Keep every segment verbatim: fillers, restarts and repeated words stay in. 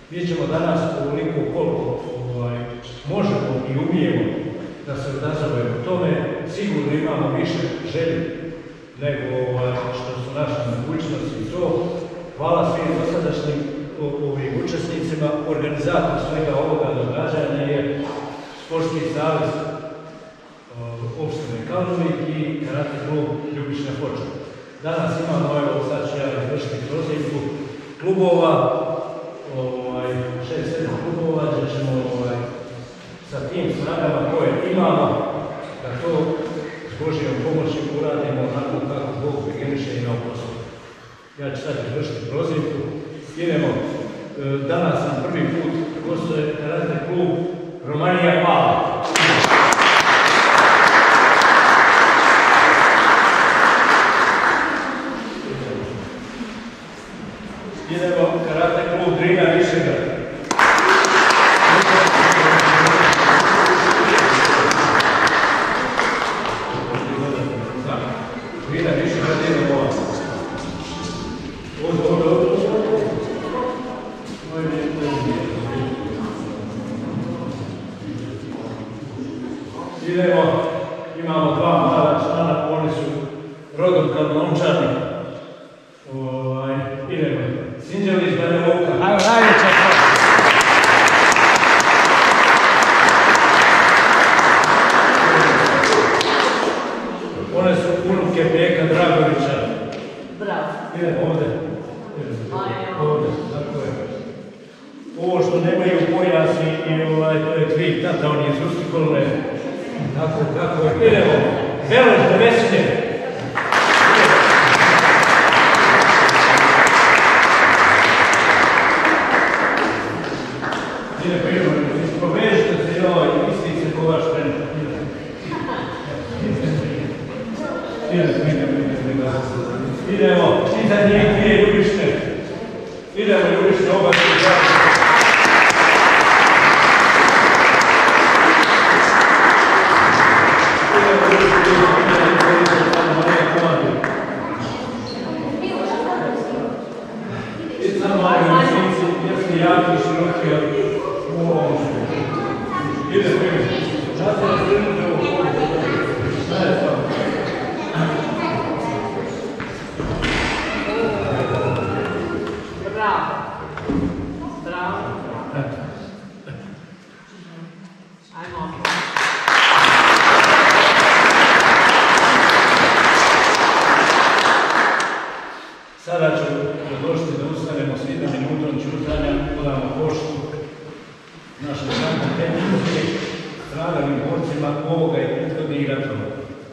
Mi ćemo danas ovoliko koliko ovaj, možemo i umijemo da se odazovemo tome, sigurno imamo više želje nego ovaj, što su naše mogućnosti i to. Hvala svim dosadašnjim ovim učesnicima. Organizator svega ovoga događanja je Sportski savez opštine Kalnovik i Karate klub Ljubična Ploča. Danas imamo, evo sad ću ja izvršiti prozivku klubova, ovaj, šest sedam klubova, gdje ćemo ovaj, sa tim snagama koje imamo, da to s Božijom pomoći uradimo onako kako Bog prigeniše i na poslu. Ja ću sad izvršiti prozivku. Idemo, danas sam prvi put gostuje Karate klub Romanija Pala. Idemo Karate klub Drina Višegrad. Drina Višegrad idemo ovdje. Ovdje, ovdje, ovdje. Idemo, imamo dva mala člana, oni su rodom Kadlončani. Ovaj, idemo, Sinđeli iz Banja Luka. Ajmo, najveća to. One su unuke Peka Dragovića. Bravo. Idemo ovdje. Ovdje, tako je. Ovo što nemaju pojasi i ovaj, to je krivt tata, on je iz Ruski kolone. Tako, tako je. Idemo. Veloš do Veselje. Idemo, idemo. Ispovežite se i ovaj, istice ko vaš trener. Idemo, idemo, idemo. Idemo, iza njih dvije Ljubične. Idemo, Ljubične, oba se zajedno. Sada ću predložiti da ustanemo s jednom minutom ćutanja, podamo poštu našim samim tehnici, stradalim borcima ovoga i prethodnih ratova.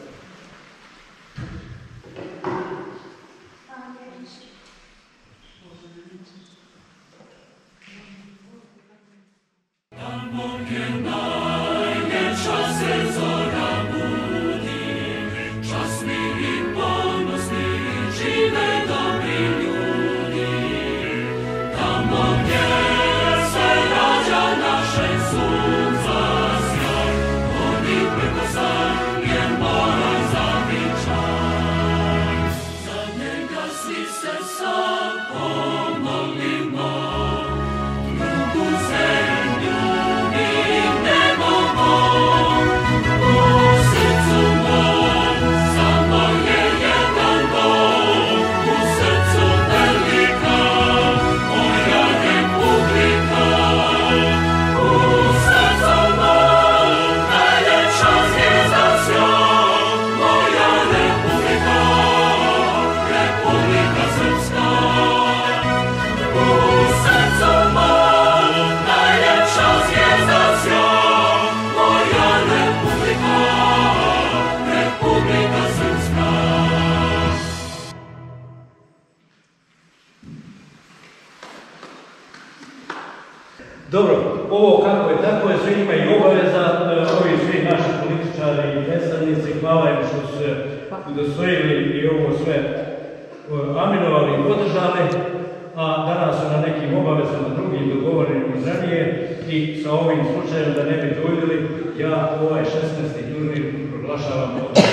Dobro, ovo kako je tako je, svi ima i obaveza, ovi svi naši političari i predstavnici, hvala im što su se udostojili i ovo sve aminovali i podržali, a danas su na nekim obavezama drugim dogovorenim iz ranije i sa ovim slučajem da ne bi duljili, ja ovaj šesnaesti turnir proglašavam ovdje.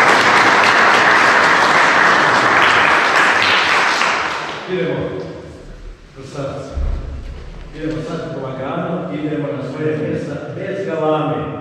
Idemo. idemo na svoje mjesta bez galame.